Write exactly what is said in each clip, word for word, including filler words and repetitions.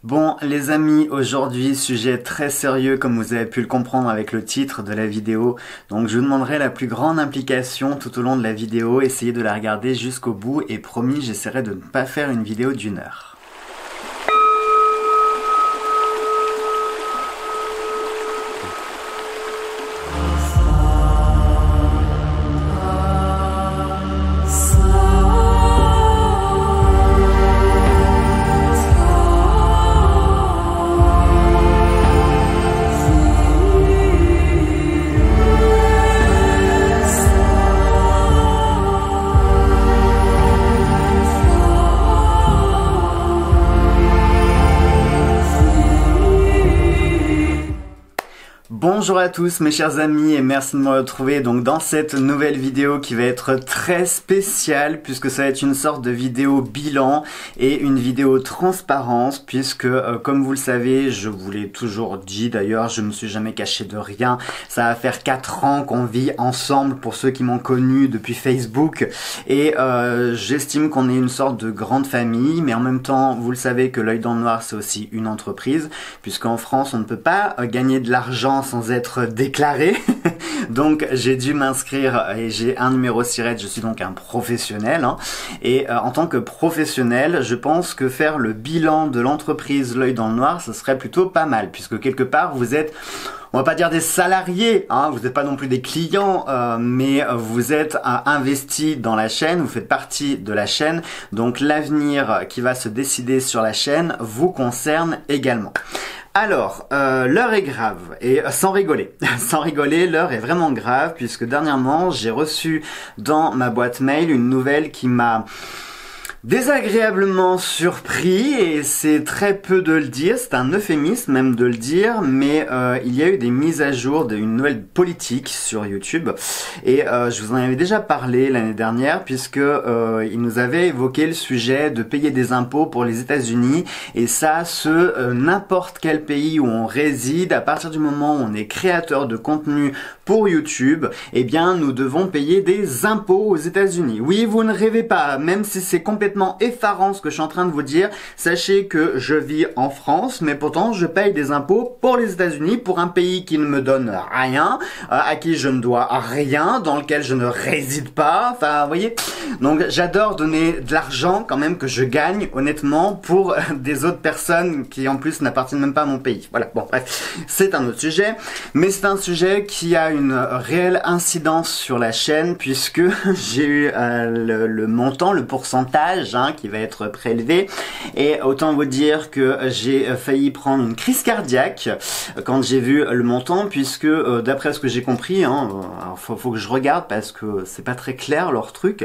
Bon les amis, aujourd'hui sujet très sérieux comme vous avez pu le comprendre avec le titre de la vidéo. Donc je vous demanderai la plus grande implication tout au long de la vidéo, essayez de la regarder jusqu'au bout et promis j'essaierai de ne pas faire une vidéo d'une heure. Bonjour à tous mes chers amis et merci de me retrouver donc dans cette nouvelle vidéo qui va être très spéciale puisque ça va être une sorte de vidéo bilan et une vidéo transparence puisque euh, comme vous le savez, je vous l'ai toujours dit d'ailleurs, je me suis jamais caché de rien. Ça va faire quatre ans qu'on vit ensemble pour ceux qui m'ont connu depuis Facebook et euh, j'estime qu'on est une sorte de grande famille, mais en même temps vous le savez que l'œil dans le noir c'est aussi une entreprise puisqu'en France on ne peut pas euh, gagner de l'argent sans être déclaré. Donc j'ai dû m'inscrire et j'ai un numéro SIRET, je suis donc un professionnel hein. Et euh, en tant que professionnel je pense que faire le bilan de l'entreprise l'œil dans le noir ce serait plutôt pas mal puisque quelque part vous êtes, on va pas dire des salariés, hein, vous n'êtes pas non plus des clients, euh, mais vous êtes euh, investis dans la chaîne, vous faites partie de la chaîne, donc l'avenir qui va se décider sur la chaîne vous concerne également. Alors, euh, l'heure est grave, et sans rigoler, sans rigoler, l'heure est vraiment grave, puisque dernièrement, j'ai reçu dans ma boîte mail une nouvelle qui m'a désagréablement surpris, et c'est très peu de le dire, c'est un euphémisme même de le dire, mais euh, il y a eu des mises à jour d'une nouvelle politique sur YouTube, et euh, je vous en avais déjà parlé l'année dernière, puisque euh, il nous avait évoqué le sujet de payer des impôts pour les États-Unis, et ça, ce euh, n'importe quel pays où on réside, à partir du moment où on est créateur de contenu pour YouTube, eh bien nous devons payer des impôts aux États-Unis. Oui, vous ne rêvez pas, même si c'est complètement effarant ce que je suis en train de vous dire, sachez que je vis en France, mais pourtant je paye des impôts pour les États-Unis, pour un pays qui ne me donne rien, euh, à qui je ne dois rien, dans lequel je ne réside pas, enfin vous voyez. Donc j'adore donner de l'argent quand même que je gagne honnêtement pour des autres personnes qui en plus n'appartiennent même pas à mon pays. Voilà, bon bref, c'est un autre sujet, mais c'est un sujet qui a une réelle incidence sur la chaîne puisque j'ai eu euh, le, le montant, le pourcentage hein, qui va être prélevé, et autant vous dire que j'ai failli prendre une crise cardiaque quand j'ai vu le montant, puisque euh, d'après ce que j'ai compris, hein, alors faut, faut que je regarde parce que c'est pas très clair leur truc,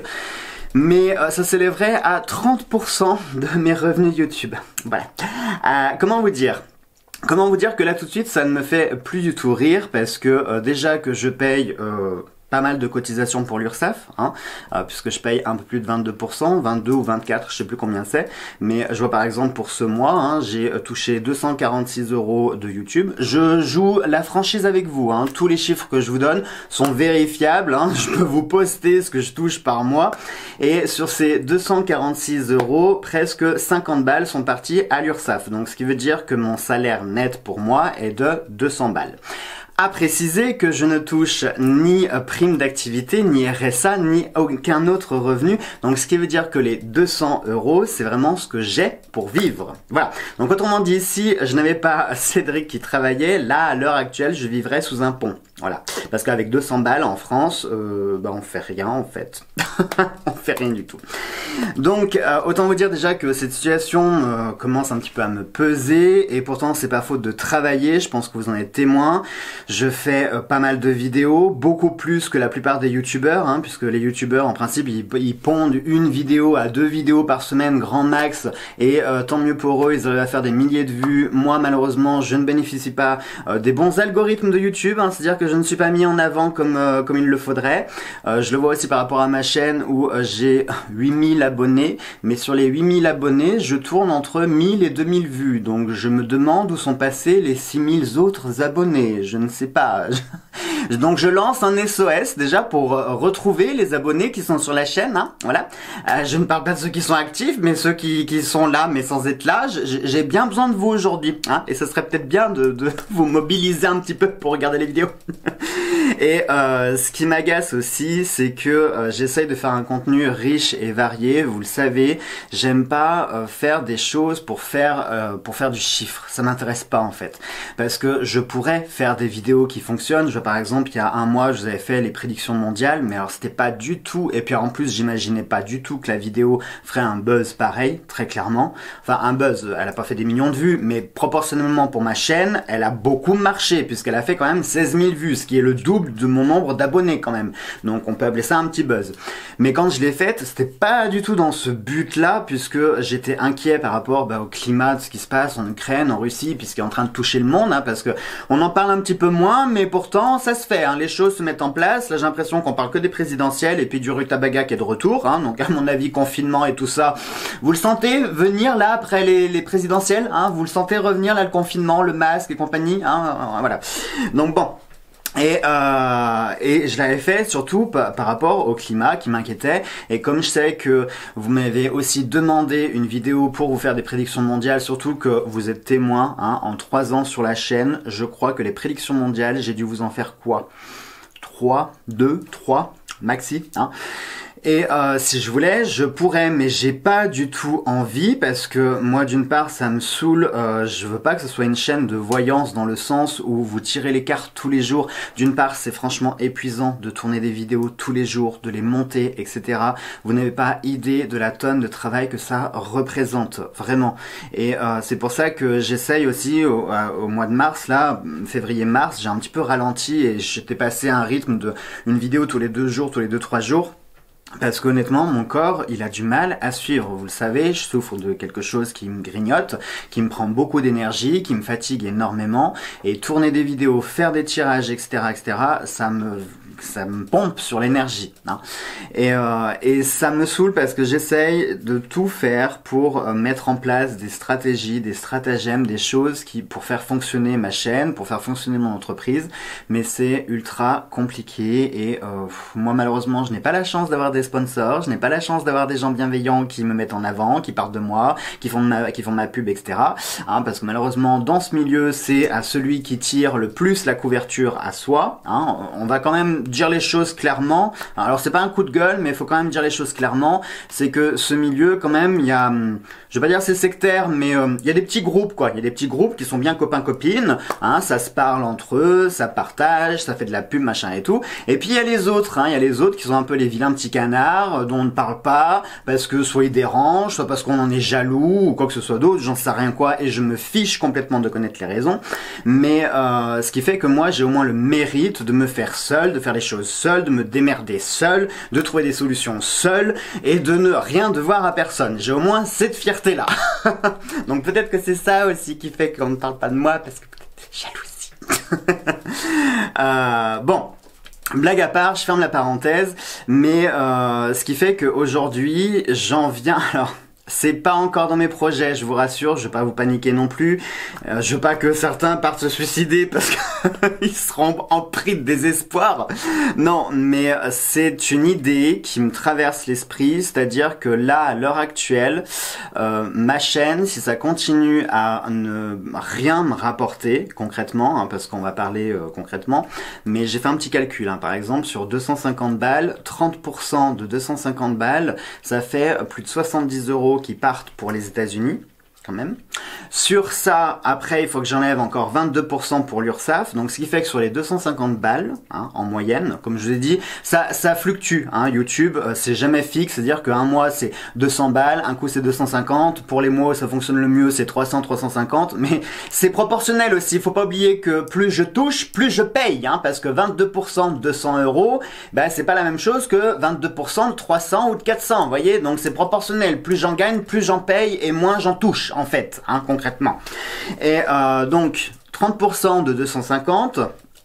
mais euh, ça s'élèverait à trente pour cent de mes revenus YouTube. Voilà. Euh, comment vous dire ? Comment vous dire que là tout de suite ça ne me fait plus du tout rire parce que euh, déjà que je paye euh, pas mal de cotisations pour l'URSSAF, hein, euh, puisque je paye un peu plus de vingt-deux pour cent, vingt-deux ou vingt-quatre, je sais plus combien c'est, mais je vois par exemple pour ce mois, hein, j'ai touché deux cent quarante-six euros de YouTube. Je joue la franchise avec vous, hein, tous les chiffres que je vous donne sont vérifiables, hein, je peux vous poster ce que je touche par mois, et sur ces deux cent quarante-six euros, presque cinquante balles sont parties à l'URSSAF, donc ce qui veut dire que mon salaire net pour moi est de deux cents balles. À préciser que je ne touche ni prime d'activité, ni R S A, ni aucun autre revenu. Donc ce qui veut dire que les deux cents euros, c'est vraiment ce que j'ai pour vivre. Voilà. Donc autrement dit, si je n'avais pas Cédric qui travaillait, là à l'heure actuelle, je vivrais sous un pont. Voilà. Parce qu'avec deux cents balles en France, euh, bah on fait rien en fait. On fait rien du tout. Donc euh, autant vous dire déjà que cette situation euh, commence un petit peu à me peser, et pourtant c'est pas faute de travailler, je pense que vous en êtes témoin. Je fais euh, pas mal de vidéos, beaucoup plus que la plupart des youtubeurs, hein, puisque les youtubeurs en principe ils, ils pondent une vidéo à deux vidéos par semaine grand max, et euh, tant mieux pour eux, ils arrivent à faire des milliers de vues. Moi malheureusement je ne bénéficie pas euh, des bons algorithmes de YouTube, hein, c'est-à-dire que je ne suis pas mis en avant comme, euh, comme il le faudrait. Euh, je le vois aussi par rapport à ma chaîne où euh, j'ai huit mille abonnés, mais sur les huit mille abonnés, je tourne entre mille et deux mille vues. Donc je me demande où sont passés les six mille autres abonnés. Je ne sais pas. Donc je lance un S O S déjà pour euh, retrouver les abonnés qui sont sur la chaîne, hein, voilà. Euh, je ne parle pas de ceux qui sont actifs, mais ceux qui, qui sont là mais sans être là. J'ai bien besoin de vous aujourd'hui, hein, et ce serait peut-être bien de, de vous mobiliser un petit peu pour regarder les vidéos. Et euh, ce qui m'agace aussi, c'est que euh, j'essaye de faire un contenu riche et varié. Vous le savez, j'aime pas euh, faire des choses pour faire euh, pour faire du chiffre. Ça m'intéresse pas en fait, parce que je pourrais faire des vidéos qui fonctionnent. Je vois, par exemple, il y a un mois, je vous avais fait les prédictions mondiales, mais alors c'était pas du tout. Et puis en plus, j'imaginais pas du tout que la vidéo ferait un buzz pareil, très clairement. Enfin, un buzz. Elle a pas fait des millions de vues, mais proportionnellement pour ma chaîne, elle a beaucoup marché puisqu'elle a fait quand même seize mille vues, ce qui est le double de mon nombre d'abonnés quand même. Donc on peut appeler ça un petit buzz. Mais quand je l'ai faite, c'était pas du tout dans ce but-là, puisque j'étais inquiet par rapport bah, au climat, de ce qui se passe en Ukraine, en Russie, puisqu'il est en train de toucher le monde, hein, parce que on en parle un petit peu moins, mais pourtant ça se fait, hein, les choses se mettent en place. Là j'ai l'impression qu'on parle que des présidentielles et puis du Rutabaga qui est de retour, hein, donc à mon avis confinement et tout ça, vous le sentez venir là après les, les présidentielles, hein, vous le sentez revenir là, le confinement, le masque et compagnie, hein, voilà. Donc bon. Et, euh, et je l'avais fait surtout par, par rapport au climat qui m'inquiétait. Et comme je sais que vous m'avez aussi demandé une vidéo pour vous faire des prédictions mondiales, surtout que vous êtes témoin, hein, en trois ans sur la chaîne, je crois que les prédictions mondiales, j'ai dû vous en faire quoi? trois, deux, trois, maxi, hein. Et euh, si je voulais, je pourrais, mais j'ai pas du tout envie parce que moi, d'une part, ça me saoule. Euh, je veux pas que ce soit une chaîne de voyance dans le sens où vous tirez les cartes tous les jours. D'une part, c'est franchement épuisant de tourner des vidéos tous les jours, de les monter, et cetera. Vous n'avez pas idée de la tonne de travail que ça représente, vraiment. Et euh, c'est pour ça que j'essaye aussi au, au mois de mars, là, février-mars, j'ai un petit peu ralenti et j'étais passé à un rythme de une vidéo tous les deux jours, tous les deux trois jours. Parce qu'honnêtement, mon corps, il a du mal à suivre. Vous le savez, je souffre de quelque chose qui me grignote, qui me prend beaucoup d'énergie, qui me fatigue énormément. Et tourner des vidéos, faire des tirages, et cetera, et cetera, ça me, ça me pompe sur l'énergie, hein. Et, euh, et ça me saoule parce que j'essaye de tout faire pour euh, mettre en place des stratégies, des stratagèmes, des choses qui, pour faire fonctionner ma chaîne, pour faire fonctionner mon entreprise. Mais c'est ultra compliqué et euh, moi, malheureusement, je n'ai pas la chance d'avoir des sponsors, je n'ai pas la chance d'avoir des gens bienveillants qui me mettent en avant, qui parlent de moi, qui font de ma, qui font de ma pub, et cetera. Hein, parce que malheureusement, dans ce milieu, c'est à celui qui tire le plus la couverture à soi. Hein. On va quand même dire les choses clairement. Alors c'est pas un coup de gueule, mais il faut quand même dire les choses clairement. C'est que ce milieu, quand même, il y a, je vais pas dire c'est sectaire, mais euh, il y a des petits groupes, quoi. Il y a des petits groupes qui sont bien copains-copines. Hein, ça se parle entre eux, ça partage, ça fait de la pub, machin et tout. Et puis il y a les autres. Hein, il y a les autres qui sont un peu les vilains petits canards dont on ne parle pas parce que soit ils dérangent, soit parce qu'on en est jaloux ou quoi que ce soit d'autre. J'en sais rien quoi et je me fiche complètement de connaître les raisons. Mais euh, ce qui fait que moi j'ai au moins le mérite de me faire seul, de faire les choses seul, de me démerder seul, de trouver des solutions seul et de ne rien devoir à personne. J'ai au moins cette fierté là. Donc peut-être que c'est ça aussi qui fait qu'on ne parle pas de moi parce que peut-être jalousie. euh, bon. Blague à part, je ferme la parenthèse, mais euh, ce qui fait qu'aujourd'hui, j'en viens... Alors, c'est pas encore dans mes projets, je vous rassure, je veux pas vous paniquer non plus. Euh, je veux pas que certains partent se suicider parce qu'ils seront en pris de désespoir. Non, mais c'est une idée qui me traverse l'esprit, c'est-à-dire que là, à l'heure actuelle, euh, ma chaîne, si ça continue à ne rien me rapporter concrètement, hein, parce qu'on va parler euh, concrètement, mais j'ai fait un petit calcul, hein, par exemple, sur deux cent cinquante balles, trente pour cent de deux cent cinquante balles, ça fait plus de soixante-dix euros qui partent pour les États-Unis, quand même. Sur ça, après, il faut que j'enlève encore vingt-deux pour cent pour l'URSSAF, donc ce qui fait que sur les deux cent cinquante balles, hein, en moyenne, comme je vous ai dit, ça, ça fluctue, hein, YouTube, euh, c'est jamais fixe, c'est-à-dire qu'un mois c'est deux cents balles, un coup c'est deux cent cinquante, pour les mois où ça fonctionne le mieux c'est trois cents, trois cent cinquante, mais c'est proportionnel aussi, il faut pas oublier que plus je touche, plus je paye, hein, parce que vingt-deux pour cent de deux cents euros, ben c'est pas la même chose que vingt-deux pour cent de trois cents ou de quatre cents, vous voyez, donc c'est proportionnel, plus j'en gagne, plus j'en paye et moins j'en touche, en fait, hein, concrètement. Et euh, donc trente pour cent de deux cent cinquante,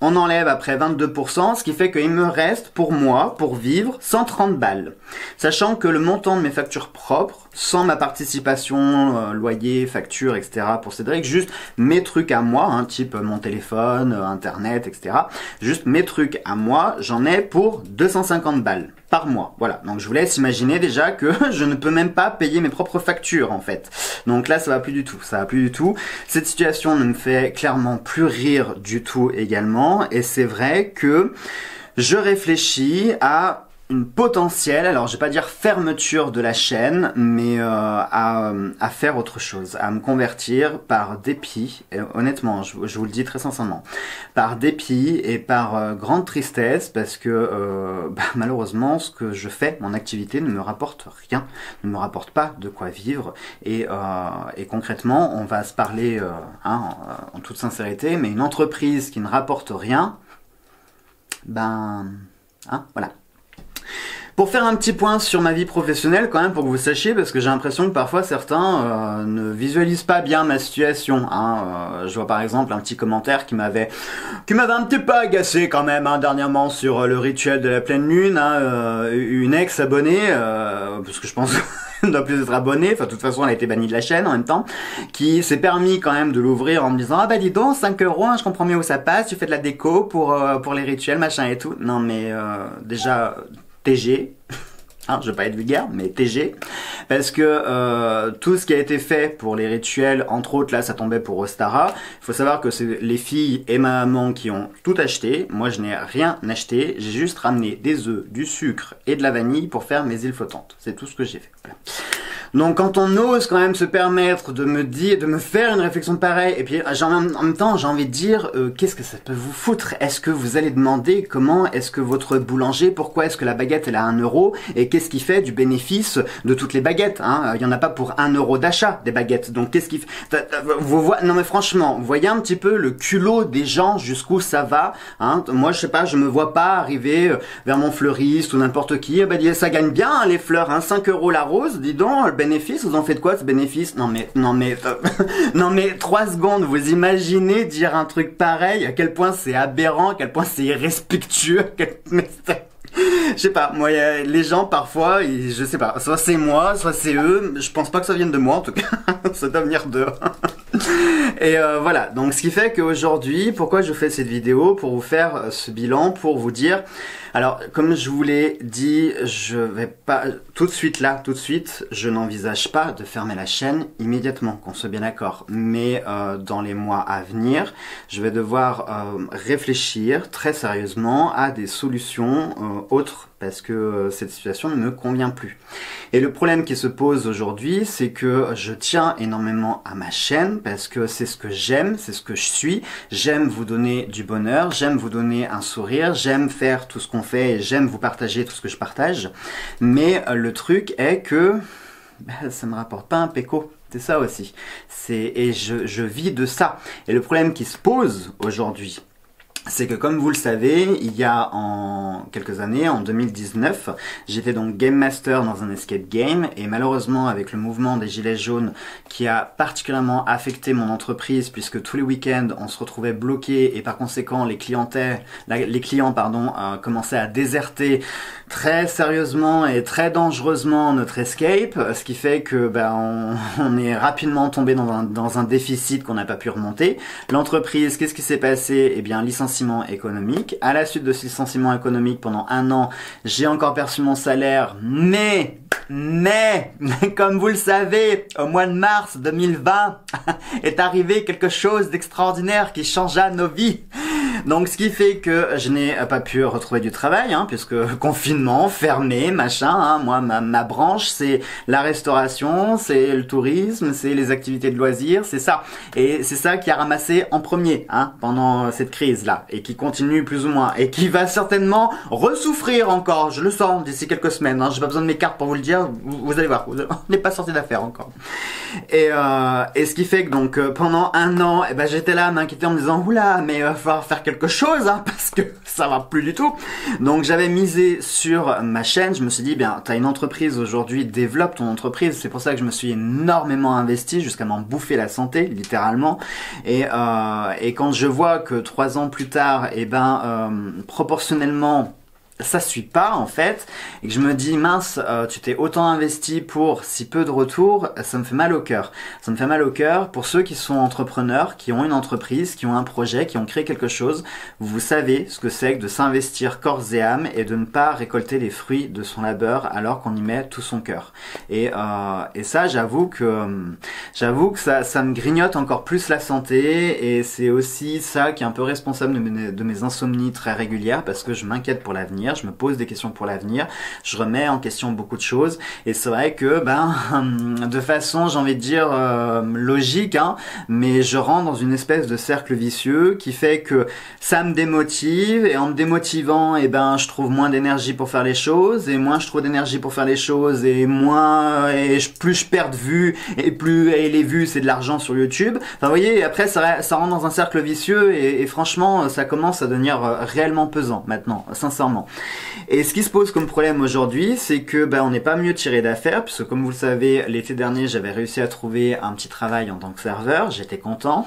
on enlève après vingt-deux pour cent, ce qui fait qu'il me reste pour moi, pour vivre, cent trente balles. Sachant que le montant de mes factures propres, sans ma participation, euh, loyer, facture, et cetera pour Cédric, juste mes trucs à moi, hein, type mon téléphone, euh, internet, et cetera. Juste mes trucs à moi, j'en ai pour deux cent cinquante balles par mois. Voilà, donc je vous laisse imaginer déjà que je ne peux même pas payer mes propres factures en fait. Donc là ça va plus du tout, ça va plus du tout. Cette situation ne me fait clairement plus rire du tout également, et c'est vrai que je réfléchis à une potentielle, alors je vais pas dire fermeture de la chaîne, mais euh, à, à faire autre chose, à me convertir par dépit, et honnêtement, je, je vous le dis très sincèrement, par dépit et par euh, grande tristesse, parce que euh, bah, malheureusement, ce que je fais, mon activité ne me rapporte rien, ne me rapporte pas de quoi vivre, et, euh, et concrètement, on va se parler euh, hein, en, en toute sincérité, mais une entreprise qui ne rapporte rien, ben, hein, voilà. Pour faire un petit point sur ma vie professionnelle quand même, pour que vous sachiez, parce que j'ai l'impression que parfois certains euh, ne visualisent pas bien ma situation. Hein. Euh, je vois par exemple un petit commentaire qui m'avait qui m'avait un petit peu agacé quand même hein, dernièrement sur euh, le rituel de la pleine lune. Hein, euh, une ex-abonnée, euh, parce que je pense qu'elle ne doit plus être abonnée, enfin de toute façon elle a été bannie de la chaîne en même temps, qui s'est permis quand même de l'ouvrir en me disant « Ah bah dis donc, cinq euros, hein, je comprends mieux où ça passe, tu fais de la déco pour, euh, pour les rituels, machin et tout. » Non mais euh, déjà... T G, hein, je veux pas être vulgaire, mais T G, parce que euh, tout ce qui a été fait pour les rituels, entre autres là ça tombait pour Ostara, il faut savoir que c'est les filles et ma maman qui ont tout acheté, moi je n'ai rien acheté, j'ai juste ramené des œufs, du sucre et de la vanille pour faire mes îles flottantes, c'est tout ce que j'ai fait. Voilà. Donc quand on ose quand même se permettre de me dire, de me faire une réflexion pareille, et puis en même temps j'ai envie de dire, euh, qu'est-ce que ça peut vous foutre? Est-ce que vous allez demander comment est-ce que votre boulanger, pourquoi est-ce que la baguette elle a un euro, et qu'est-ce qui fait du bénéfice de toutes les baguettes hein? Il n'y en a pas pour un euro d'achat des baguettes, donc qu'est-ce qui fait... Vous voyez, non mais franchement, vous voyez un petit peu le culot des gens jusqu'où ça va hein? Moi je sais pas, je me vois pas arriver vers mon fleuriste ou n'importe qui, bah ça gagne bien hein, les fleurs, hein, cinq euros la rose, dis donc, le bénéfice, vous en faites quoi ce bénéfice? Non mais, non mais, euh, non mais, trois secondes, vous imaginez dire un truc pareil, à quel point c'est aberrant, à quel point c'est irrespectueux, quel... Je sais pas, moi, les gens, parfois, ils, je sais pas, soit c'est moi, soit c'est eux, je pense pas que ça vienne de moi, en tout cas, ça doit venir d'eux. Et euh, voilà, donc ce qui fait qu'aujourd'hui, pourquoi je fais cette vidéo? Pour vous faire euh, ce bilan, pour vous dire, alors comme je vous l'ai dit, je vais pas, tout de suite là, tout de suite, je n'envisage pas de fermer la chaîne immédiatement, qu'on soit bien d'accord, mais euh, dans les mois à venir, je vais devoir euh, réfléchir très sérieusement à des solutions euh, autres, parce que euh, cette situation ne me convient plus. Et le problème qui se pose aujourd'hui, c'est que je tiens énormément à ma chaîne, parce que c'est ce que j'aime, c'est ce que je suis. J'aime vous donner du bonheur, j'aime vous donner un sourire, j'aime faire tout ce qu'on fait, et j'aime vous partager tout ce que je partage. Mais euh, le truc est que bah, ça me rapporte pas un péco. C'est ça aussi. C'est et je, je vis de ça. Et le problème qui se pose aujourd'hui, c'est que comme vous le savez, il y a en quelques années, en deux mille dix-neuf, j'étais donc Game Master dans un escape game, et malheureusement avec le mouvement des gilets jaunes qui a particulièrement affecté mon entreprise, puisque tous les week-ends on se retrouvait bloqué, et par conséquent les clientèles, les clients pardon, euh, commençaient à déserter très sérieusement et très dangereusement notre escape, ce qui fait que ben, on, on est rapidement tombé dans un, dans un déficit qu'on n'a pas pu remonter. L'entreprise, qu'est-ce qui s'est passé? Eh bien, licenciement économique. À la suite de ce licenciement économique, pendant un an, j'ai encore perçu mon salaire, mais, mais, comme vous le savez, au mois de mars deux mille vingt, est arrivé quelque chose d'extraordinaire qui changea nos vies. Donc ce qui fait que je n'ai pas pu retrouver du travail, hein, puisque confinement, fermé, machin, hein, moi ma, ma branche c'est la restauration, c'est le tourisme, c'est les activités de loisirs, c'est ça. Et c'est ça qui a ramassé en premier hein, pendant cette crise-là, et qui continue plus ou moins, et qui va certainement ressouffrir encore, je le sens, d'ici quelques semaines, hein, j'ai pas besoin de mes cartes pour vous le dire, vous, vous allez voir, vous, on n'est pas sorti d'affaire encore. Et, euh, et ce qui fait que donc pendant un an, eh ben, j'étais là à m'inquiéter en me disant, oula, mais il va falloir faire quelque quelque chose, hein, parce que ça va plus du tout. Donc j'avais misé sur ma chaîne, je me suis dit, bien, t'as une entreprise aujourd'hui, développe ton entreprise. C'est pour ça que je me suis énormément investi jusqu'à m'en bouffer la santé, littéralement. Et, euh, et quand je vois que trois ans plus tard, eh ben, euh, proportionnellement, ça suit pas en fait, et que je me dis mince, euh, tu t'es autant investi pour si peu de retour, ça me fait mal au cœur. Ça me fait mal au cœur pour ceux qui sont entrepreneurs, qui ont une entreprise, qui ont un projet, qui ont créé quelque chose. Vous savez ce que c'est que de s'investir corps et âme et de ne pas récolter les fruits de son labeur alors qu'on y met tout son cœur. Et, euh, et ça, j'avoue que euh, j'avoue que ça, ça me grignote encore plus la santé, et c'est aussi ça qui est un peu responsable de mes, de mes insomnies très régulières, parce que je m'inquiète pour l'avenir. Je me pose des questions pour l'avenir, je remets en question beaucoup de choses, et c'est vrai que ben de façon, j'ai envie de dire euh, logique, hein, mais je rentre dans une espèce de cercle vicieux qui fait que ça me démotive, et en me démotivant, et ben je trouve moins d'énergie pour faire les choses, et moins je trouve d'énergie pour faire les choses, et moins et plus je perds de vues, et plus et les vues c'est de l'argent sur YouTube. Enfin vous voyez, et après ça, ça rentre dans un cercle vicieux, et, et franchement ça commence à devenir réellement pesant maintenant, sincèrement. Et ce qui se pose comme problème aujourd'hui, c'est que ben, on n'est pas mieux tiré d'affaire, puisque comme vous le savez, l'été dernier, j'avais réussi à trouver un petit travail en tant que serveur, j'étais content.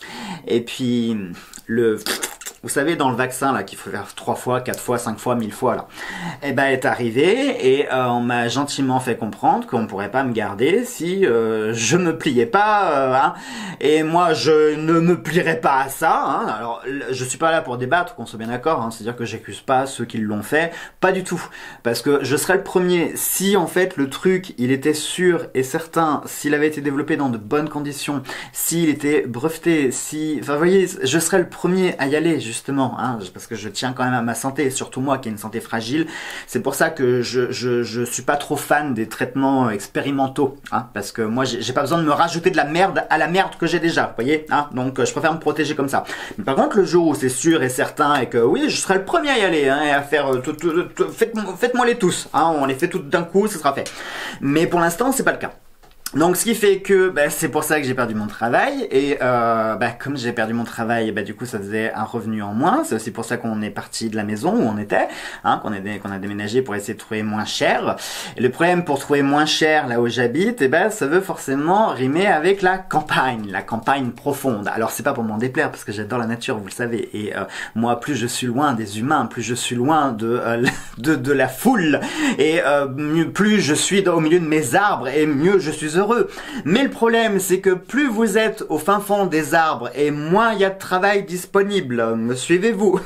Et puis, le... Vous savez, dans le vaccin, là, qu'il faut faire trois fois, quatre fois, cinq fois, mille fois, là, eh ben, est arrivé, et euh, on m'a gentiment fait comprendre qu'on pourrait pas me garder si euh, je me pliais pas, euh, hein. Et moi, je ne me plierais pas à ça, hein. Alors, je suis pas là pour débattre, qu'on soit bien d'accord, hein. C'est-à-dire que j'accuse pas ceux qui l'ont fait, pas du tout. Parce que je serais le premier, si en fait le truc, il était sûr et certain, s'il avait été développé dans de bonnes conditions, s'il était breveté, si... Enfin, vous voyez, je serais le premier à y aller, justement, hein, parce que je tiens quand même à ma santé, et surtout moi qui ai une santé fragile. C'est pour ça que je, je, je suis pas trop fan des traitements expérimentaux, hein, parce que moi j'ai pas besoin de me rajouter de la merde à la merde que j'ai déjà, vous voyez, hein, donc je préfère me protéger comme ça. Mais par contre, le jour où c'est sûr et certain, et que oui, je serai le premier à y aller, hein, et à faire tout, tout, tout, faites-moi faites-moi les tous, hein, on les fait toutes d'un coup, ce sera fait. Mais pour l'instant, c'est pas le cas. Donc ce qui fait que bah, c'est pour ça que j'ai perdu mon travail, et euh, bah, comme j'ai perdu mon travail, bah, du coup ça faisait un revenu en moins. C'est aussi pour ça qu'on est parti de la maison où on était, hein, qu'on est, qu'on a déménagé pour essayer de trouver moins cher. Et le problème pour trouver moins cher là où j'habite, et ben ça veut forcément rimer avec la campagne, la campagne profonde. Alors c'est pas pour m'en déplaire, parce que j'adore la nature, vous le savez, et euh, moi plus je suis loin des humains, plus je suis loin de euh, de, de la foule, et euh, mieux, plus je suis dans, au milieu de mes arbres, et mieux je suis heureux. Mais le problème, c'est que plus vous êtes au fin fond des arbres, et moins il y a de travail disponible. Me suivez-vous?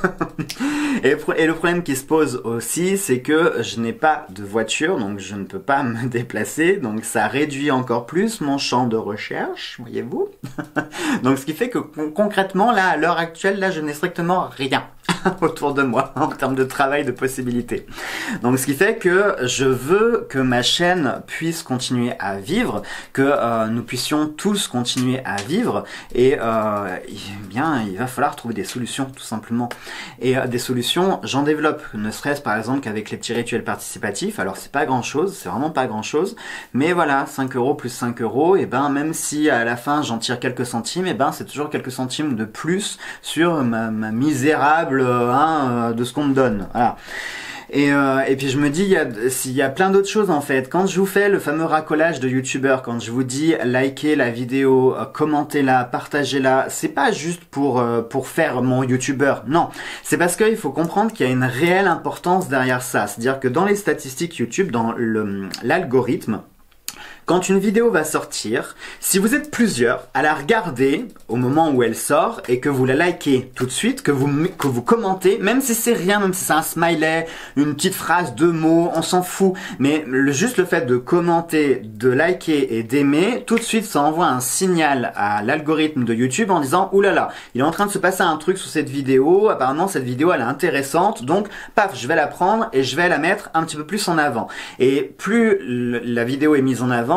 et, et le problème qui se pose aussi, c'est que je n'ai pas de voiture, donc je ne peux pas me déplacer, donc ça réduit encore plus mon champ de recherche, voyez-vous. Donc ce qui fait que concrètement, là, à l'heure actuelle, là, je n'ai strictement rien autour de moi en termes de travail, de possibilités. Donc ce qui fait que je veux que ma chaîne puisse continuer à vivre, que euh, nous puissions tous continuer à vivre, et euh, eh bien il va falloir trouver des solutions tout simplement. Et euh, des solutions, j'en développe, ne serait-ce par exemple qu'avec les petits rituels participatifs. Alors c'est pas grand chose, c'est vraiment pas grand chose, mais voilà, cinq euros plus cinq euros, et ben même si à la fin j'en tire quelques centimes, et ben c'est toujours quelques centimes de plus sur ma, ma misérable Hein, de ce qu'on me donne. Voilà. Et, euh, et puis je me dis, il y a, il y a plein d'autres choses en fait. Quand je vous fais le fameux racolage de youtubeurs, quand je vous dis likez la vidéo, euh, commentez-la, partagez-la, c'est pas juste pour euh, pour faire mon youtubeur, non. C'est parce qu'il faut comprendre qu'il y a une réelle importance derrière ça. C'est-à-dire que dans les statistiques YouTube, dans le l'algorithme, quand une vidéo va sortir, si vous êtes plusieurs à la regarder au moment où elle sort et que vous la likez tout de suite, que vous, que vous commentez, même si c'est rien, même si c'est un smiley, une petite phrase, deux mots, on s'en fout. Mais le, juste le fait de commenter, de liker et d'aimer, tout de suite ça envoie un signal à l'algorithme de YouTube en disant « Oulala, il est en train de se passer un truc sur cette vidéo, apparemment cette vidéo elle est intéressante, donc paf, je vais la prendre et je vais la mettre un petit peu plus en avant. » Et plus la vidéo est mise en avant,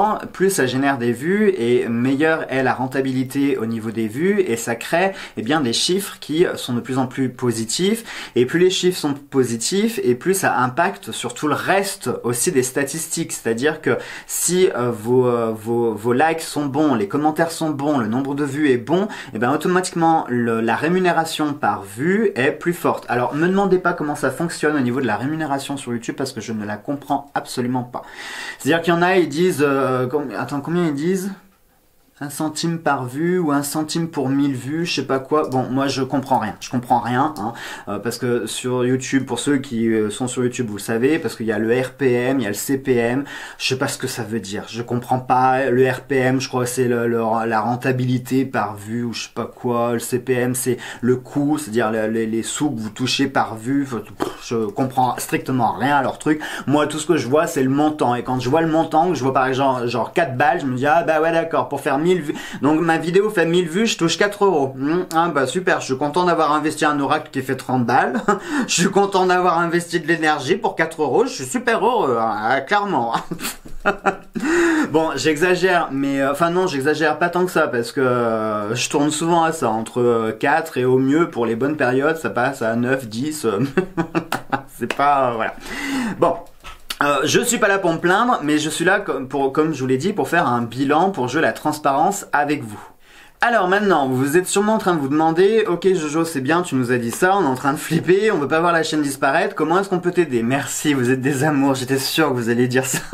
bilan, plus ça génère des vues et meilleure est la rentabilité au niveau des vues et ça crée eh bien des chiffres qui sont de plus en plus positifs et plus les chiffres sont positifs et plus ça impacte sur tout le reste aussi des statistiques. C'est-à-dire que si euh, vos, euh, vos, vos likes sont bons, les commentaires sont bons, le nombre de vues est bon, et bien automatiquement le, la rémunération par vue est plus forte. Alors me demandez pas comment ça fonctionne au niveau de la rémunération sur YouTube parce que je ne la comprends absolument pas. C'est-à-dire qu'il y en a, ils disent... Euh, com- attends, combien ils disent ? Un centime par vue ou un centime pour mille vues, je sais pas quoi. Bon, moi je comprends rien, je comprends rien, hein, euh, parce que sur YouTube, pour ceux qui euh, sont sur YouTube, vous le savez, parce qu'il y a le R P M, il y a le C P M, je sais pas ce que ça veut dire, je comprends pas. Le R P M, je crois que c'est le, le, la rentabilité par vue ou je sais pas quoi. Le C P M, c'est le coût, c'est-à-dire les, les, les sous que vous touchez par vue. Je comprends strictement rien à leur truc. Moi, tout ce que je vois, c'est le montant, et quand je vois le montant, que je vois par exemple genre quatre balles, je me dis ah bah ouais d'accord, pour faire mille vues. Donc ma vidéo fait mille vues, je touche quatre euros. Mmh, ah bah super, je suis content d'avoir investi un oracle qui fait trente balles. Je suis content d'avoir investi de l'énergie pour quatre euros. Je suis super heureux, hein, clairement. Bon, j'exagère, mais euh, enfin non, j'exagère pas tant que ça parce que euh, je tourne souvent à ça, entre euh, quatre et au mieux pour les bonnes périodes, ça passe à neuf, dix. Euh, c'est pas... Euh, voilà. Bon. Euh, je suis pas là pour me plaindre, mais je suis là, comme, pour, comme je vous l'ai dit, pour faire un bilan, pour jouer la transparence avec vous. Alors maintenant, vous êtes sûrement en train de vous demander, ok Jojo, c'est bien, tu nous as dit ça, on est en train de flipper, on veut pas voir la chaîne disparaître, comment est-ce qu'on peut t'aider? Merci, vous êtes des amours, j'étais sûr que vous alliez dire ça.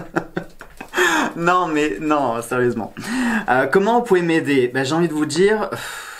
Non mais, non, sérieusement. Euh, comment vous pouvez m'aider? Ben, j'ai envie de vous dire...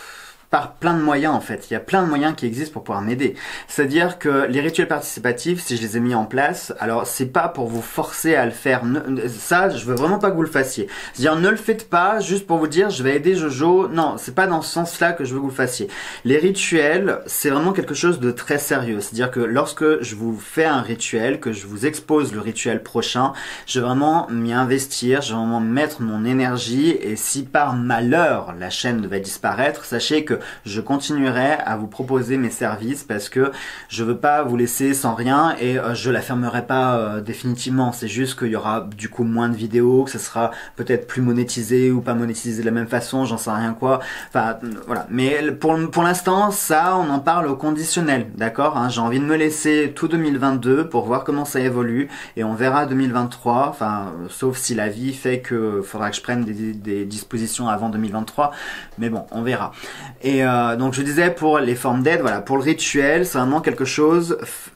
par plein de moyens en fait, il y a plein de moyens qui existent pour pouvoir m'aider. C'est-à-dire que les rituels participatifs, si je les ai mis en place, alors c'est pas pour vous forcer à le faire, ça je veux vraiment pas que vous le fassiez. C'est-à-dire ne le faites pas juste pour vous dire je vais aider Jojo, non, c'est pas dans ce sens-là que je veux que vous le fassiez. Les rituels, c'est vraiment quelque chose de très sérieux, c'est-à-dire que lorsque je vous fais un rituel, que je vous expose le rituel prochain, je vais vraiment m'y investir, je vais vraiment mettre mon énergie et si par malheur la chaîne va disparaître, sachez que je continuerai à vous proposer mes services parce que je veux pas vous laisser sans rien et euh, je la fermerai pas euh, définitivement. C'est juste qu'il y aura du coup moins de vidéos, que ce sera peut-être plus monétisé ou pas monétisé de la même façon, j'en sais rien quoi. Enfin euh, voilà. Mais pour, pour l'instant, ça, on en parle au conditionnel, d'accord, hein. J'ai envie de me laisser tout deux mille vingt-deux pour voir comment ça évolue et on verra deux mille vingt-trois. Enfin, euh, sauf si la vie fait que faudra que je prenne des, des dispositions avant deux mille vingt-trois. Mais bon, on verra. Et euh, donc je disais pour les formes d'aide, voilà, pour le rituel, c'est vraiment quelque chose...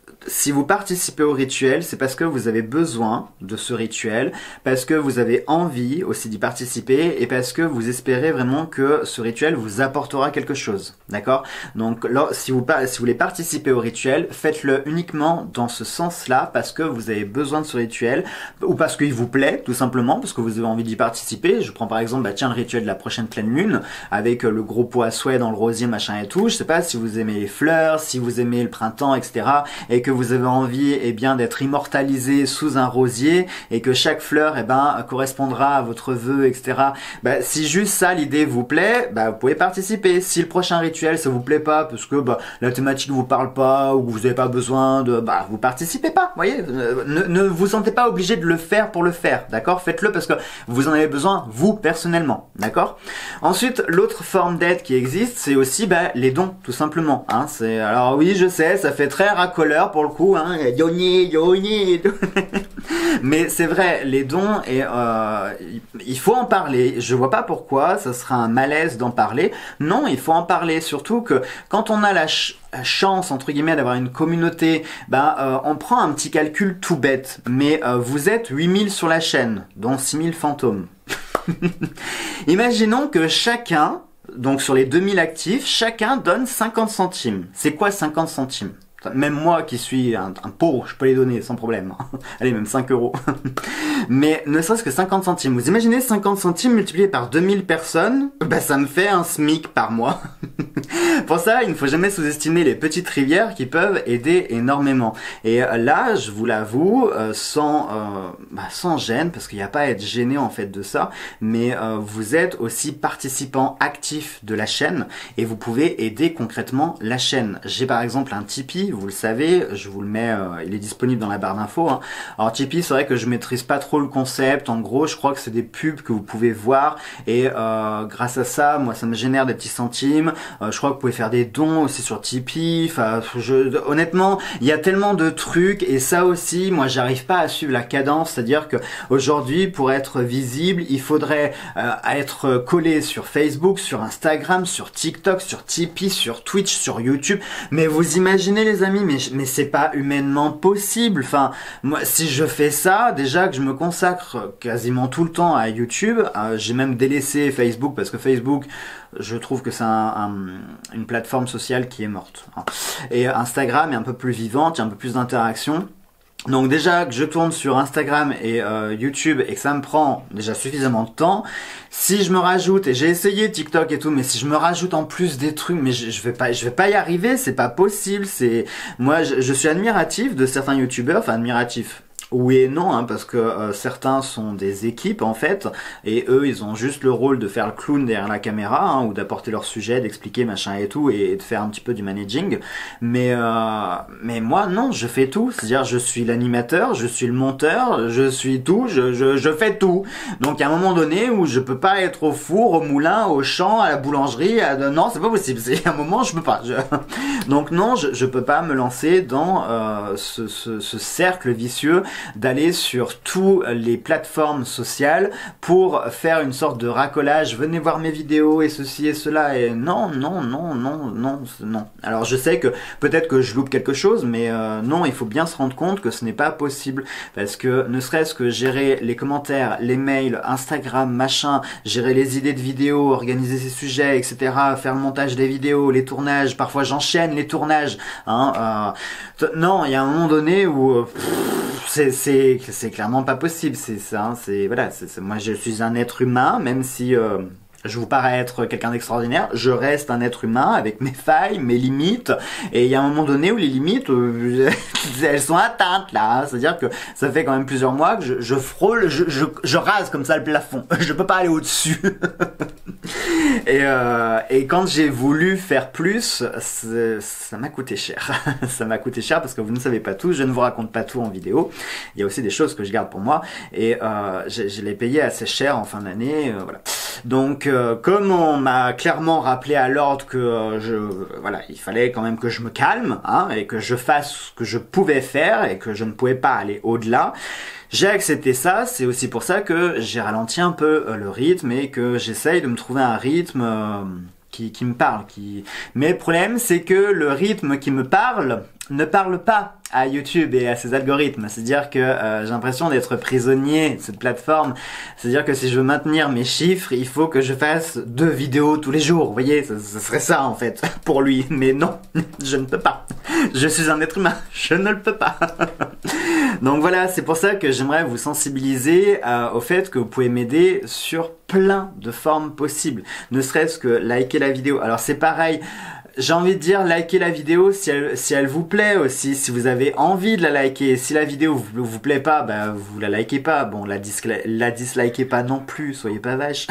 Si vous participez au rituel, c'est parce que vous avez besoin de ce rituel, parce que vous avez envie aussi d'y participer et parce que vous espérez vraiment que ce rituel vous apportera quelque chose, d'accord? Donc là, si vous, si vous voulez participer au rituel, faites-le uniquement dans ce sens-là parce que vous avez besoin de ce rituel ou parce qu'il vous plaît, tout simplement, parce que vous avez envie d'y participer. Je prends par exemple, bah tiens, le rituel de la prochaine pleine lune avec le gros pot à souhait dans le rosier, machin et tout. Je sais pas si vous aimez les fleurs, si vous aimez le printemps, et cetera et que vous avez envie eh bien d'être immortalisé sous un rosier et que chaque fleur eh ben correspondra à votre vœu, et cetera. Bah, si juste ça l'idée vous plaît, bah vous pouvez participer. Si le prochain rituel ça vous plaît pas parce que bah la thématique vous parle pas ou que vous n'avez pas besoin de, bah vous participez pas. Voyez, ne, ne vous sentez pas obligé de le faire pour le faire, d'accord? Faites-le parce que vous en avez besoin vous personnellement, d'accord? Ensuite, l'autre forme d'aide qui existe, c'est aussi bah les dons, tout simplement. Hein, c'est alors oui, je sais, ça fait très racoleur pour le coup. Hein, yoni, yoni. Mais c'est vrai, les dons, et euh, il faut en parler. Je vois pas pourquoi ça sera un malaise d'en parler. Non, il faut en parler. Surtout que quand on a la ch chance entre guillemets d'avoir une communauté, bah euh, on prend un petit calcul tout bête. Mais euh, vous êtes huit mille sur la chaîne, dont six mille fantômes. Imaginons que chacun, donc sur les deux mille actifs, chacun donne cinquante centimes. C'est quoi cinquante centimes? Même moi qui suis un, un pauvre, je peux les donner sans problème. Allez, même cinq euros. Mais ne serait-ce que cinquante centimes. Vous imaginez cinquante centimes multipliés par deux mille personnes? Bah ça me fait un SMIC par mois. Pour ça, il ne faut jamais sous-estimer les petites rivières qui peuvent aider énormément. Et là, je vous l'avoue, euh, sans euh, bah, sans gêne, parce qu'il n'y a pas à être gêné en fait de ça, mais euh, vous êtes aussi participant actif de la chaîne et vous pouvez aider concrètement la chaîne. J'ai par exemple un Tipeee, vous le savez, je vous le mets, euh, il est disponible dans la barre d'infos. Hein. Alors Tipeee, c'est vrai que je maîtrise pas trop le concept. En gros, je crois que c'est des pubs que vous pouvez voir et euh, grâce à ça, moi, ça me génère des petits centimes. Euh, je crois que vous pouvez faire des dons aussi sur Tipeee. Enfin, je, honnêtement, il y a tellement de trucs et ça aussi, moi, j'arrive pas à suivre la cadence. C'est-à-dire que aujourd'hui, pour être visible, il faudrait euh, être collé sur Facebook, sur Instagram, sur TikTok, sur Tipeee, sur Twitch, sur YouTube. Mais vous imaginez, les amis, mais mais c'est pas humainement possible. Enfin, moi, si je fais ça, déjà que je me consacre quasiment tout le temps à YouTube, euh, j'ai même délaissé Facebook parce que Facebook, je trouve que c'est un, un, une plateforme sociale qui est morte. Et Instagram est un peu plus vivante, il y a un peu plus d'interaction. Donc déjà que je tourne sur Instagram et euh, YouTube et que ça me prend déjà suffisamment de temps, si je me rajoute, et j'ai essayé TikTok et tout, mais si je me rajoute en plus des trucs, mais je, je vais pas, je vais pas y arriver, c'est pas possible. C'est moi, je, je suis admiratif de certains YouTubeurs, enfin admiratif. Oui et non, hein, parce que euh, certains sont des équipes en fait, et eux ils ont juste le rôle de faire le clown derrière la caméra, hein, ou d'apporter leur sujet, d'expliquer machin et tout, et, et de faire un petit peu du managing. Mais euh, mais moi non, je fais tout, c'est-à-dire je suis l'animateur, je suis le monteur, je suis tout, je, je, je fais tout. Donc il y a un moment donné où je peux pas être au four, au moulin, au champ, à la boulangerie, à... non c'est pas possible, c'est un moment je peux pas. Je... Donc non, je, je peux pas me lancer dans euh, ce, ce, ce cercle vicieux d'aller sur toutes les plateformes sociales pour faire une sorte de racolage, venez voir mes vidéos et ceci et cela, et non, non, non, non, non, non. Alors je sais que peut-être que je loupe quelque chose, mais euh, non, il faut bien se rendre compte que ce n'est pas possible, parce que ne serait-ce que gérer les commentaires, les mails, Instagram, machin, gérer les idées de vidéos, organiser ses sujets, et cetera, faire le montage des vidéos, les tournages, parfois j'enchaîne les tournages, hein, euh, non, il y a un moment donné où euh, c'est c'est c'est clairement pas possible, c'est ça, hein, c'est voilà, c'est moi je suis un être humain, même si euh, je vous parais être quelqu'un d'extraordinaire, je reste un être humain avec mes failles, mes limites, et il y a un moment donné où les limites, euh, elles sont atteintes là, hein, c'est-à-dire que ça fait quand même plusieurs mois que je, je frôle, je, je, je rase comme ça le plafond, je peux pas aller au-dessus. Et, euh, et quand j'ai voulu faire plus, ça m'a coûté cher. Ça m'a coûté cher parce que vous ne savez pas tout, je ne vous raconte pas tout en vidéo. Il y a aussi des choses que je garde pour moi et euh, je, je l'ai payé assez cher en fin d'année. Euh, voilà. Donc, euh, comme on m'a clairement rappelé à l'ordre que euh, je, voilà, il fallait quand même que je me calme, hein, et que je fasse ce que je pouvais faire et que je ne pouvais pas aller au-delà. J'ai accepté ça, c'est aussi pour ça que j'ai ralenti un peu euh, le rythme et que j'essaye de me trouver un rythme euh, qui, qui me parle. Qui... Mais le problème, c'est que le rythme qui me parle ne parle pas à YouTube et à ses algorithmes. C'est-à-dire que euh, j'ai l'impression d'être prisonnier de cette plateforme. C'est-à-dire que si je veux maintenir mes chiffres, il faut que je fasse deux vidéos tous les jours. Vous voyez, ce, ce serait ça en fait pour lui. Mais non, je ne peux pas. Je suis un être humain, je ne le peux pas. Donc voilà, c'est pour ça que j'aimerais vous sensibiliser euh, au fait que vous pouvez m'aider sur plein de formes possibles. Ne serait-ce que liker la vidéo. Alors c'est pareil. J'ai envie de dire, likez la vidéo si elle, si elle vous plaît aussi, si vous avez envie de la liker. Si la vidéo vous, vous plaît pas, bah, vous la likez pas. Bon, la, dis la dislikez pas non plus, soyez pas vache.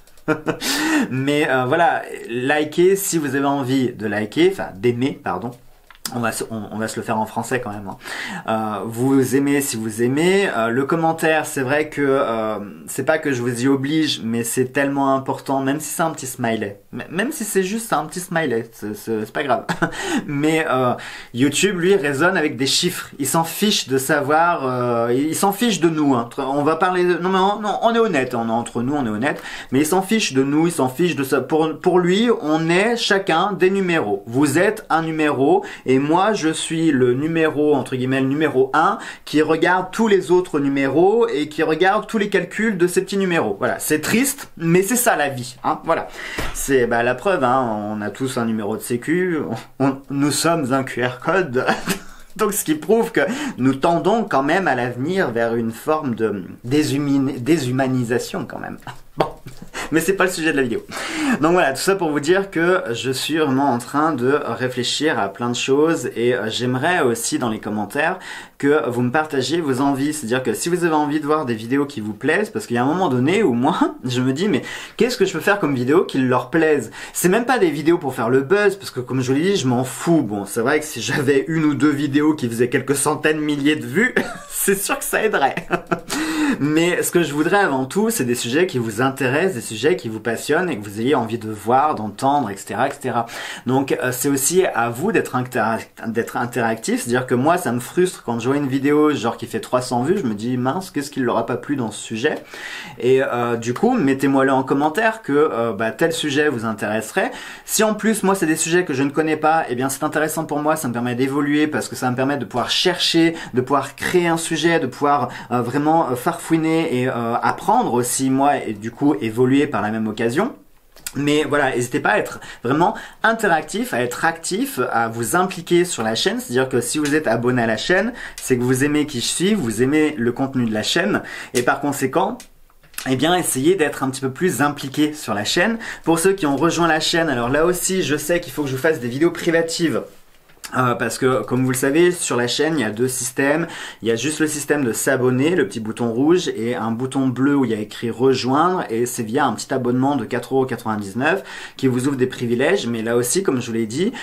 Mais euh, voilà, likez si vous avez envie de liker, enfin d'aimer, pardon. On va, se, on, on va se le faire en français quand même. Hein. Euh, vous aimez si vous aimez. Euh, le commentaire, c'est vrai que euh, c'est pas que je vous y oblige, mais c'est tellement important, même si c'est un petit smiley. Même si c'est juste un petit smiley, c'est pas grave. Mais euh, YouTube, lui, raisonne avec des chiffres. Il s'en fiche de savoir, euh, il s'en fiche de nous. Hein. On va parler de... Non, mais on, non, on est honnête, on est entre nous, on est honnête. Mais il s'en fiche de nous, il s'en fiche de ça. Pour, pour lui, on est chacun des numéros. Vous êtes un numéro et moi, je suis le numéro, entre guillemets, le numéro un qui regarde tous les autres numéros et qui regarde tous les calculs de ces petits numéros. Voilà, c'est triste, mais c'est ça la vie. Hein, voilà, c'est bah, la preuve, hein, on a tous un numéro de sécu, on, on, nous sommes un Q R code. Donc ce qui prouve que nous tendons quand même à l'avenir vers une forme de déshumanisation quand même. Bon, Mais c'est pas le sujet de la vidéo. Donc voilà, tout ça pour vous dire que je suis vraiment en train de réfléchir à plein de choses et j'aimerais aussi dans les commentaires que vous me partagiez vos envies. C'est-à-dire que si vous avez envie de voir des vidéos qui vous plaisent, parce qu'il y a un moment donné où moi, je me dis mais qu'est-ce que je peux faire comme vidéo qui leur plaise? C'est même pas des vidéos pour faire le buzz, parce que comme je vous l'ai dit, je m'en fous. Bon, c'est vrai que si j'avais une ou deux vidéos qui faisaient quelques centaines, milliers de vues, c'est sûr que ça aiderait. Mais ce que je voudrais avant tout, c'est des sujets qui vous intéressent, des sujets qui vous passionnent et que vous ayez envie de voir, d'entendre, et cetera, et cetera. Donc euh, c'est aussi à vous d'être interac d'être interactif, c'est-à-dire que moi, ça me frustre quand je vois une vidéo genre qui fait trois cents vues, je me dis mince, qu'est-ce qui leur a pas plu dans ce sujet? Et euh, du coup, mettez-moi-le en commentaire que euh, bah, tel sujet vous intéresserait. Si en plus moi c'est des sujets que je ne connais pas, eh bien c'est intéressant pour moi, ça me permet d'évoluer parce que ça me permet de pouvoir chercher, de pouvoir créer un sujet, de pouvoir euh, vraiment euh, farfouiner et euh, apprendre aussi moi et du coup évoluer par la même occasion. Mais voilà, n'hésitez pas à être vraiment interactif, à être actif, à vous impliquer sur la chaîne. C'est-à-dire que si vous êtes abonné à la chaîne, c'est que vous aimez qui je suis, vous aimez le contenu de la chaîne et par conséquent, eh bien, essayez d'être un petit peu plus impliqué sur la chaîne. Pour ceux qui ont rejoint la chaîne, alors là aussi, je sais qu'il faut que je vous fasse des vidéos privatives. Euh, parce que comme vous le savez sur la chaîne il y a deux systèmes, il y a juste le système de s'abonner, le petit bouton rouge et un bouton bleu où il y a écrit rejoindre et c'est via un petit abonnement de quatre euros quatre-vingt-dix-neuf qui vous ouvre des privilèges, mais là aussi comme je vous l'ai dit,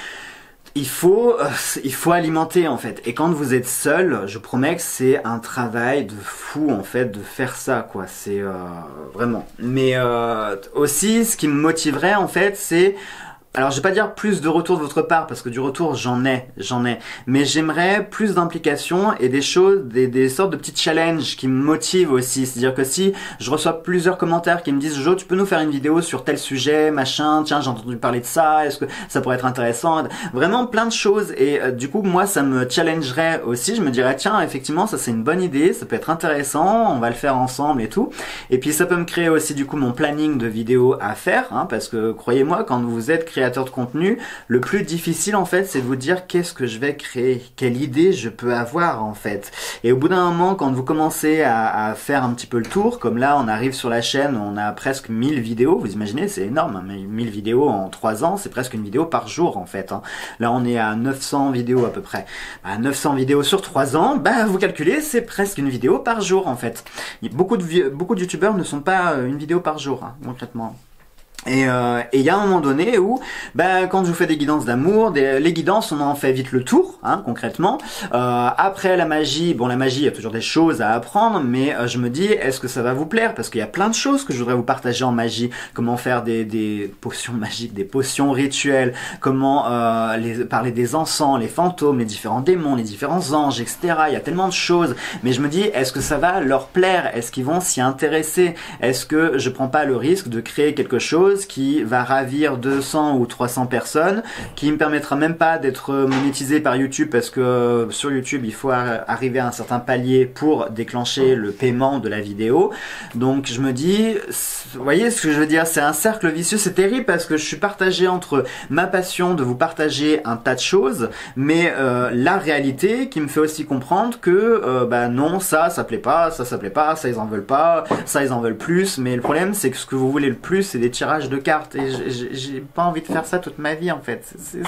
il faut, euh, il faut alimenter en fait. Et quand vous êtes seul, je promets que c'est un travail de fou en fait de faire ça quoi. C'est euh, vraiment. Mais euh, aussi, ce qui me motiverait en fait, c'est alors je vais pas dire plus de retour de votre part parce que du retour j'en ai, j'en ai, mais j'aimerais plus d'implication et des choses, des, des sortes de petits challenges qui me motivent aussi. C'est-à-dire que si je reçois plusieurs commentaires qui me disent Jo, tu peux nous faire une vidéo sur tel sujet, machin, tiens j'ai entendu parler de ça, est-ce que ça pourrait être intéressant, vraiment plein de choses et euh, du coup moi ça me challengerait aussi, je me dirais tiens effectivement ça c'est une bonne idée, ça peut être intéressant, on va le faire ensemble et tout. Et puis ça peut me créer aussi du coup mon planning de vidéos à faire, hein, parce que croyez-moi quand vous êtes créateur de contenu, le plus difficile en fait c'est de vous dire qu'est-ce que je vais créer, quelle idée je peux avoir en fait. Et au bout d'un moment quand vous commencez à, à faire un petit peu le tour, comme là on arrive sur la chaîne, on a presque mille vidéos, vous imaginez c'est énorme, hein, mais mille vidéos en trois ans c'est presque une vidéo par jour en fait, hein. Là on est à neuf cents vidéos à peu près, à neuf cents vidéos sur trois ans, bah vous calculez c'est presque une vidéo par jour en fait. Beaucoup de, beaucoup de youtubeurs ne sont pas une vidéo par jour, hein, concrètement. Et il euh, y a un moment donné où, ben, quand je vous fais des guidances d'amour, les guidances, on en fait vite le tour, hein, concrètement. Euh, après la magie, bon, la magie, il y a toujours des choses à apprendre, mais euh, je me dis, est-ce que ça va vous plaire? Parce qu'il y a plein de choses que je voudrais vous partager en magie. Comment faire des, des potions magiques, des potions rituelles, comment euh, les, parler des encens, les fantômes, les différents démons, les différents anges, et cetera. Il y a tellement de choses, mais je me dis, est-ce que ça va leur plaire? Est-ce qu'ils vont s'y intéresser? Est-ce que je prends pas le risque de créer quelque chose qui va ravir deux cents ou trois cents personnes, qui me permettra même pas d'être monétisé par YouTube parce que euh, sur YouTube il faut arriver à un certain palier pour déclencher le paiement de la vidéo. Donc je me dis, vous voyez ce que je veux dire, c'est un cercle vicieux, c'est terrible parce que je suis partagé entre ma passion de vous partager un tas de choses, mais euh, la réalité qui me fait aussi comprendre que euh, bah non, ça ça plaît pas, ça ça plaît pas, ça ils en veulent pas, ça ils en veulent plus, mais le problème c'est que ce que vous voulez le plus c'est des tirages de cartes et j'ai pas envie de faire ça toute ma vie en fait.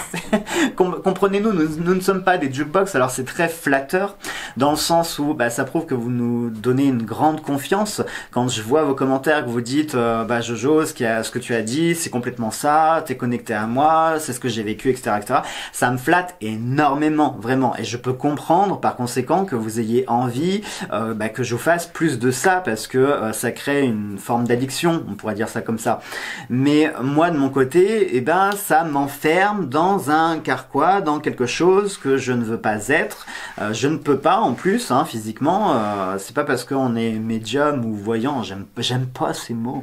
Comprenez-nous, nous, nous ne sommes pas des jukebox, alors c'est très flatteur dans le sens où bah, ça prouve que vous nous donnez une grande confiance. Quand je vois vos commentaires que vous dites euh, bah Jojo, ce, qui a, ce que tu as dit c'est complètement ça, t'es connecté à moi, c'est ce que j'ai vécu, etc., etc., ça me flatte énormément vraiment et je peux comprendre par conséquent que vous ayez envie euh, bah, que je vous fasse plus de ça parce que euh, ça crée une forme d'addiction, on pourrait dire ça comme ça. Mais moi de mon côté, eh ben ça m'enferme dans un carquois, dans quelque chose que je ne veux pas être. Euh, je ne peux pas en plus, hein, physiquement. Euh, c'est pas parce qu'on est médium ou voyant, j'aime j'aime pas ces mots.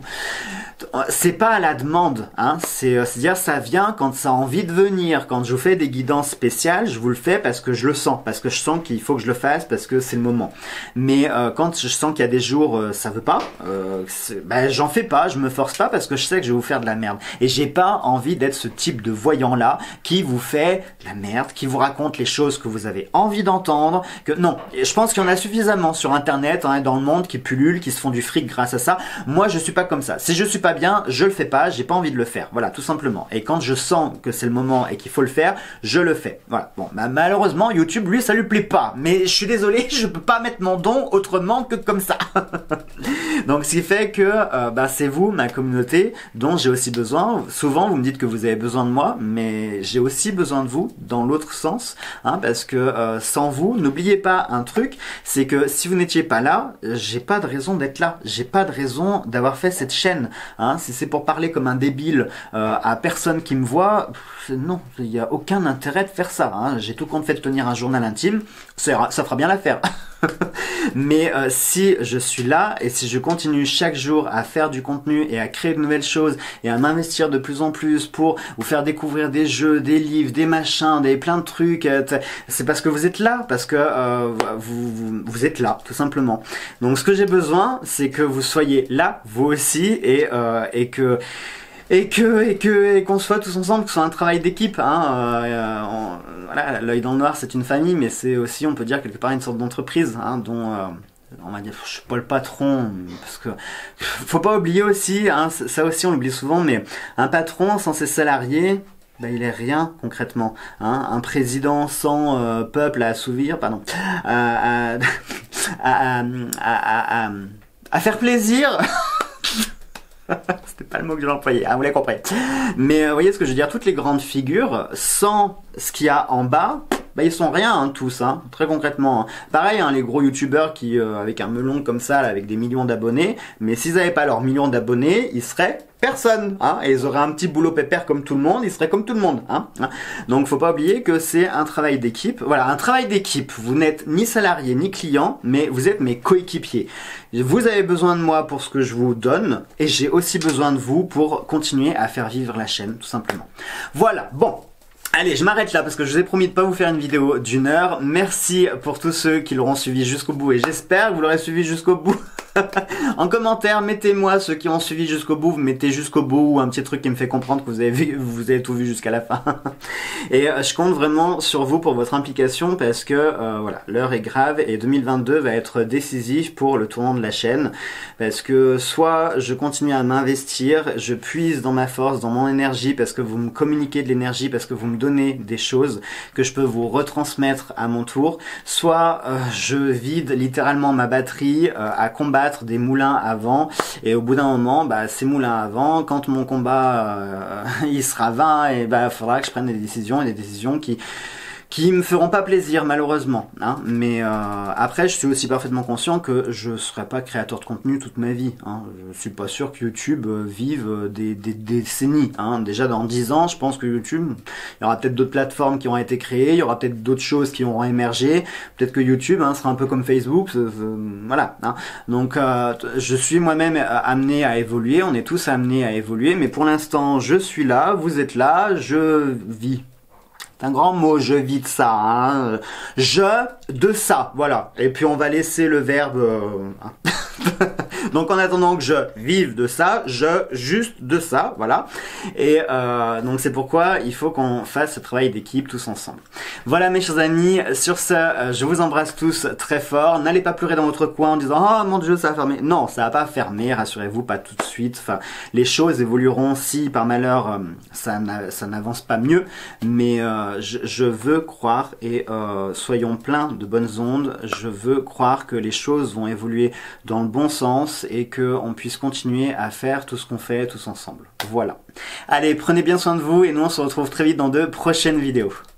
C'est pas à la demande, hein. C'est c'est dire ça vient quand ça a envie de venir. Quand je vous fais des guidances spéciales, je vous le fais parce que je le sens, parce que je sens qu'il faut que je le fasse, parce que c'est le moment. Mais euh, quand je sens qu'il y a des jours euh, ça veut pas, euh, ben j'en fais pas, je me force pas parce que je sais que je vais vous faire de la merde. Et j'ai pas envie d'être ce type de voyant-là qui vous fait de la merde, qui vous raconte les choses que vous avez envie d'entendre, que non. Et je pense qu'il y en a suffisamment sur Internet, hein, dans le monde, qui pullulent, qui se font du fric grâce à ça. Moi, je suis pas comme ça. Si je suis pas bien, je le fais pas, j'ai pas envie de le faire. Voilà, tout simplement. Et quand je sens que c'est le moment et qu'il faut le faire, je le fais. Voilà. Bon, bah, malheureusement, YouTube, lui, ça lui plaît pas. Mais je suis désolé, je peux pas mettre mon don autrement que comme ça. Donc, ce qui fait que euh, bah, c'est vous, ma communauté, dont j'ai aussi besoin. Souvent, vous me dites que vous avez besoin de moi, mais j'ai aussi besoin de vous dans l'autre sens, hein, parce que euh, sans vous, n'oubliez pas un truc, c'est que si vous n'étiez pas là, j'ai pas de raison d'être là. J'ai pas de raison d'avoir fait cette chaîne. Hein. Si c'est pour parler comme un débile euh, à personne qui me voit, non, il n'y a aucun intérêt de faire ça. Hein. J'ai tout compte fait de tenir un journal intime, ça, ça fera bien l'affaire. Mais euh, si je suis là et si je continue chaque jour à faire du contenu et à créer de nouvelles choses et à m'investir de plus en plus pour vous faire découvrir des jeux, des livres, des machins, des plein de trucs, euh, c'est parce que vous êtes là, parce que euh, vous, vous, vous êtes là, tout simplement. Donc ce que j'ai besoin, c'est que vous soyez là, vous aussi, et, euh, et que... Et que et que et qu'on soit tous ensemble, que ce soit un travail d'équipe. Hein, euh, on, voilà, l'œil dans le noir, c'est une famille, mais c'est aussi, on peut dire quelque part, une sorte d'entreprise, hein, dont euh, on va dire, je suis pas le patron, parce que faut pas oublier aussi, hein, ça aussi on l'oublie souvent, mais un patron sans ses salariés, ben, il est rien concrètement. Hein. Un président sans euh, peuple à assouvir, pardon, à, à, à, à, à, à, à faire plaisir. C'était pas le mot que je vais employer, ah, vous l'avez compris. Mais euh, vous voyez ce que je veux dire, toutes les grandes figures, sans ce qu'il y a en bas, bah ils sont rien, hein, tous, hein, très concrètement. Hein. Pareil, hein, les gros youtubeurs qui, euh, avec un melon comme ça, là, avec des millions d'abonnés, mais s'ils n'avaient pas leurs millions d'abonnés, ils seraient personne, hein, et ils auraient un petit boulot pépère comme tout le monde, ils seraient comme tout le monde, hein, hein. Donc faut pas oublier que c'est un travail d'équipe. Voilà, un travail d'équipe. Vous n'êtes ni salarié ni client, mais vous êtes mes coéquipiers. Vous avez besoin de moi pour ce que je vous donne, et j'ai aussi besoin de vous pour continuer à faire vivre la chaîne, tout simplement. Voilà, bon. Allez, je m'arrête là parce que je vous ai promis de pas vous faire une vidéo d'une heure. Merci pour tous ceux qui l'auront suivi jusqu'au bout et j'espère que vous l'aurez suivi jusqu'au bout. En commentaire, mettez-moi ceux qui ont suivi jusqu'au bout, vous mettez jusqu'au bout ou un petit truc qui me fait comprendre que vous avez vu, vous avez tout vu jusqu'à la fin. Et euh, je compte vraiment sur vous pour votre implication parce que euh, voilà, l'heure est grave et deux mille vingt-deux va être décisif pour le tournant de la chaîne parce que soit je continue à m'investir, je puise dans ma force, dans mon énergie parce que vous me communiquez de l'énergie, parce que vous me donnez des choses que je peux vous retransmettre à mon tour, soit euh, je vide littéralement ma batterie euh, à combattre des moulins à vent et au bout d'un moment bah, ces moulins à vent, quand mon combat euh, il sera vain, et bah, il faudra que je prenne des décisions et des décisions qui qui me feront pas plaisir malheureusement, hein. Mais euh, après je suis aussi parfaitement conscient que je serai pas créateur de contenu toute ma vie, hein. Je suis pas sûr que YouTube euh, vive euh, des, des, des décennies, hein. Déjà dans dix ans je pense que YouTube, il y aura peut-être d'autres plateformes qui ont été créées, il y aura peut-être d'autres choses qui auront émergé, peut-être que YouTube hein, sera un peu comme Facebook, euh, euh, voilà, hein. Donc euh, je suis moi-même amené à évoluer, on est tous amenés à évoluer, mais pour l'instant je suis là, vous êtes là, je vis. C'est un grand mot, je vis de ça, hein. Je de ça, voilà. Et puis on va laisser le verbe... Euh, hein. Donc en attendant que je vive de ça, je juste de ça, voilà. Et euh, donc c'est pourquoi il faut qu'on fasse ce travail d'équipe tous ensemble. Voilà mes chers amis, sur ce, euh, je vous embrasse tous très fort. N'allez pas pleurer dans votre coin en disant « Oh mon Dieu, ça a fermé ». Non, ça va pas fermer, rassurez-vous, pas tout de suite. Enfin, les choses évolueront si par malheur euh, ça n'avance pas mieux. Mais euh, je, je veux croire, et euh, soyons pleins de bonnes ondes, je veux croire que les choses vont évoluer dans le bon sens et qu'on puisse continuer à faire tout ce qu'on fait tous ensemble. Voilà. Allez, prenez bien soin de vous et nous on se retrouve très vite dans de prochaines vidéos.